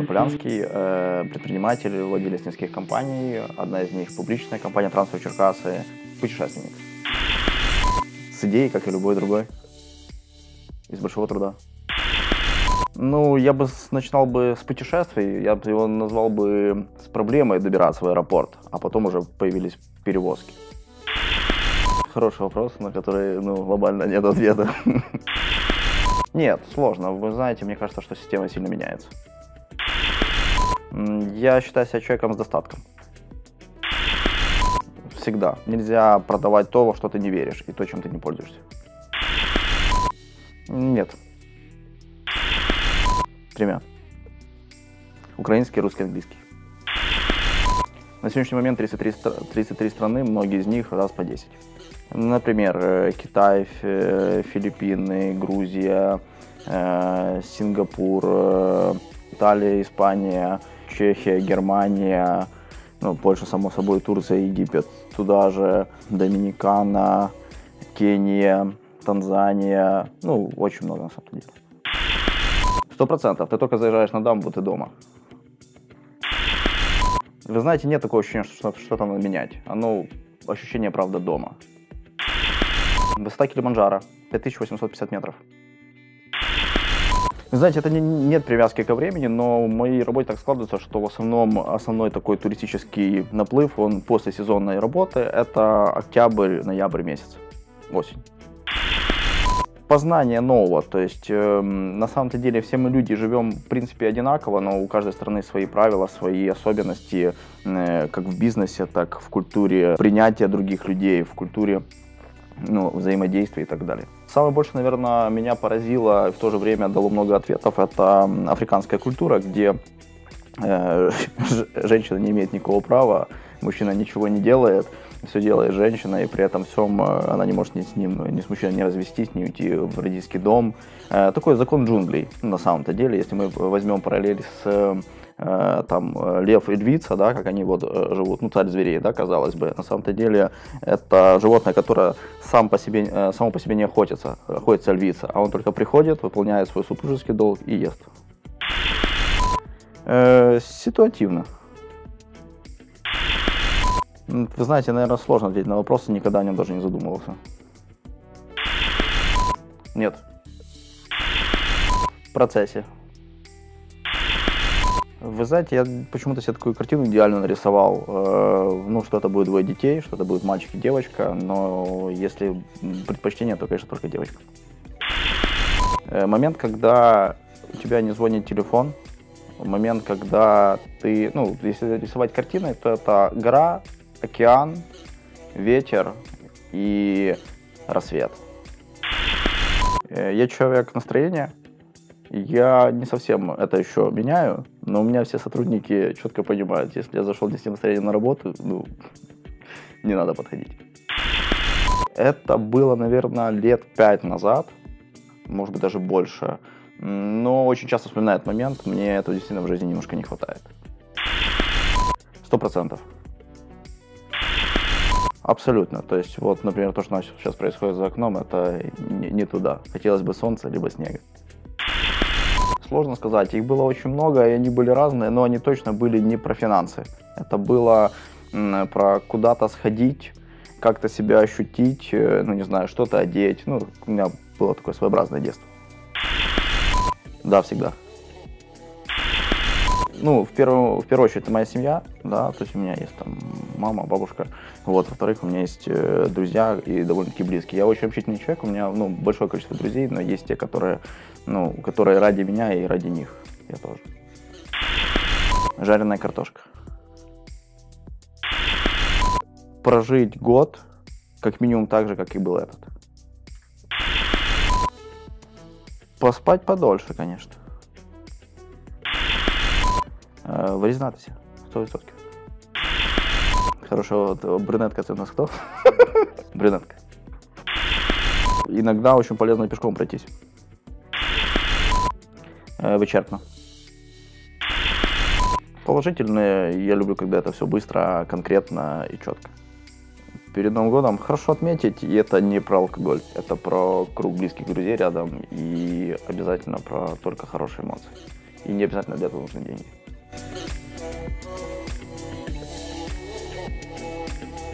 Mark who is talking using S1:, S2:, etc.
S1: Артем Полянский, предприниматель, владелец нескольких компаний. Одна из них публичная компания «Трансфер Черкассы», путешественник. С идеей, как и любой другой. Из большого труда. Ну, я бы начинал бы с путешествий, я бы его назвал бы с проблемой добираться в аэропорт, а потом уже появились перевозки. Хороший вопрос, на который, глобально нет ответа. Нет, сложно. Вы знаете, мне кажется, что система сильно меняется. Я считаю себя человеком с достатком. Всегда. Нельзя продавать то, во что ты не веришь, и то, чем ты не пользуешься. Нет. Тремя. Украинский, русский, английский. На сегодняшний момент 33 страны, многие из них раз по 10. Например, Китай, Филиппины, Грузия, Сингапур, Италия, Испания, Чехия, Германия, Польша, само собой, Турция, Египет, туда же Доминикана, Кения, Танзания, очень много на самом деле. 100%. Ты только заезжаешь на дамбу, ты дома. Вы знаете, нет такого ощущения, что что-то надо менять. Ощущение, правда, дома. Высота Килиманджаро, 5850 метров. Вы знаете, это нет привязки ко времени, но в моей работе так складывается, что в основном основной такой туристический наплыв, он после сезонной работы, это октябрь-ноябрь месяц, осень. Познание нового, то есть на самом-то деле все мы люди живем в принципе одинаково, но у каждой страны свои правила, свои особенности, как в бизнесе, так в культуре принятия других людей, в культуре взаимодействия и так далее. Самое больше, наверное, меня поразило и в то же время дало много ответов, это африканская культура, где женщина не имеет никакого права, мужчина ничего не делает, все делает женщина, и при этом всем она не может ни с мужчиной не развестись, не уйти в родительский дом. Такой закон джунглей, на самом-то деле, если мы возьмем параллель с лев и львица, да, как они живут, царь зверей, да, казалось бы. На самом-то деле это животное, которое само по себе не охотится львица, а он только приходит, выполняет свой супружеский долг и ест. Ситуативно. Вы знаете, наверное, сложно ответить на вопросы, никогда о нем даже не задумывался. Нет. В процессе. Вы знаете, я почему-то себе такую картину идеально нарисовал. Что это будет двое детей, что это будет мальчик и девочка, но если предпочтение, то, конечно, только девочка. Момент, когда у тебя не звонит телефон, момент, когда ты, если рисовать картины, то это гора, океан, ветер и рассвет. Я человек настроения. Я не совсем это еще меняю, но у меня все сотрудники четко понимают, если я зашел не с тем настроением на работу, не надо подходить. Это было, наверное, лет 5 назад, может быть, даже больше, но очень часто вспоминаю этот момент, мне этого действительно в жизни немножко не хватает. 100%. Абсолютно. То есть, например, то, что сейчас происходит за окном, это не туда. Хотелось бы солнца, либо снега. Сложно сказать, их было очень много, и они были разные, но они точно были не про финансы. Это было про куда-то сходить, как-то себя ощутить, что-то одеть. У меня было такое своеобразное детство. Да, всегда. В первую очередь, это моя семья, да, то есть у меня есть там мама, бабушка, во-вторых, у меня есть друзья и довольно-таки близкие. Я очень общительный человек, у меня, большое количество друзей, но есть те, которые ради меня и ради них, я тоже. Жареная картошка. Прожить год, как минимум так же, как и был этот. Поспать подольше, конечно. Вырізнатися, 100%. Хорошо, брюнетка это у нас кто? Брюнетка. Иногда очень полезно пешком пройтись. Вычерпно. Положительные, я люблю, когда это все быстро, конкретно и четко. Перед Новым годом хорошо отметить, и это не про алкоголь, это про круг близких друзей рядом и обязательно про только хорошие эмоции. И не обязательно для этого нужны деньги.